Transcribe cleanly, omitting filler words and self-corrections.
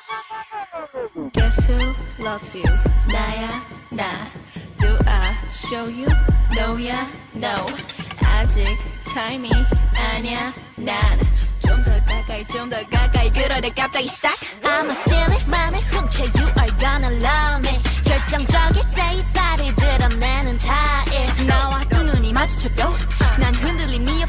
Guess who loves you? 나야 나. Do I show you? No야 no. 아직 타임이 아니야 난. 좀 더 가까이 좀 더 가까이 그러다 갑자기 싹. I'ma steal it 맘을 훔쳐 You are gonna love me 결정적일 때 이빨을 드러내는 타입 나와 두 눈이 마주쳐도 난 흔들림이